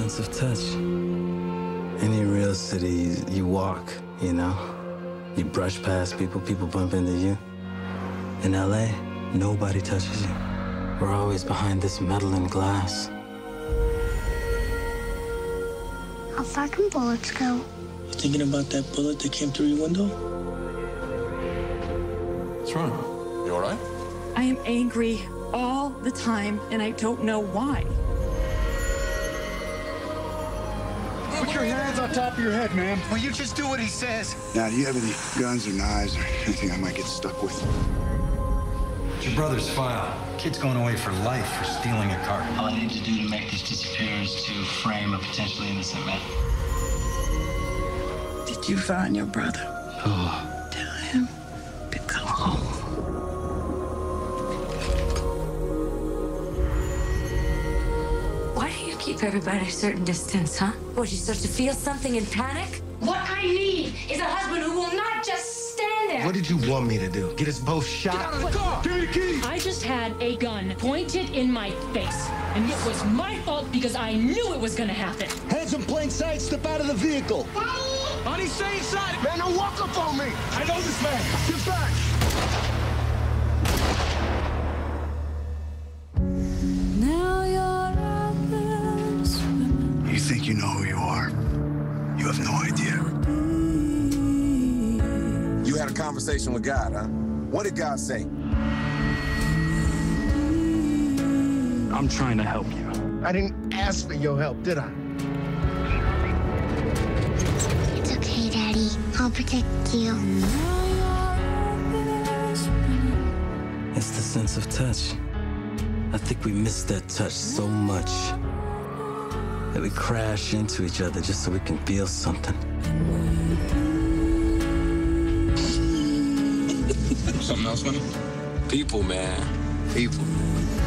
sense of touch. Any real city, you walk, you know? You brush past people, people bump into you. In LA, nobody touches you. We're always behind this metal and glass. How far can bullets go? You thinking about that bullet that came through your window? What's wrong? You all right? I am angry all the time, and I don't know why. Put your hands on top of your head, man. Will you just do what he says? Now, do you have any guns or knives or anything I might get stuck with? It's your brother's file. Kid's going away for life for stealing a car. All I need to do to make this disappear is to frame a potentially innocent man. Did you find your brother? Oh. Tell him to come home. Why do you keep everybody a certain distance, huh? What, you start to feel something and panic? What I need is a husband who will not just stand there. What did you want me to do? Get us both shot? Get out of the car! Give me the keys! I just had a gun pointed in my face. And it was my fault because I knew it was gonna happen. Hands in plain sight, step out of the vehicle. Honey, stay inside. Man, don't walk up on me! I know this man! Get back! Now you're out there swimming. You think you know who you are? You have no idea. You had a conversation with God, huh? What did God say? I'm trying to help you. I didn't ask for your help, did I? It's okay, Daddy. I'll protect you. It's the sense of touch. I think we miss that touch so much that we crash into each other just so we can feel something. Something else, man? People, man. People.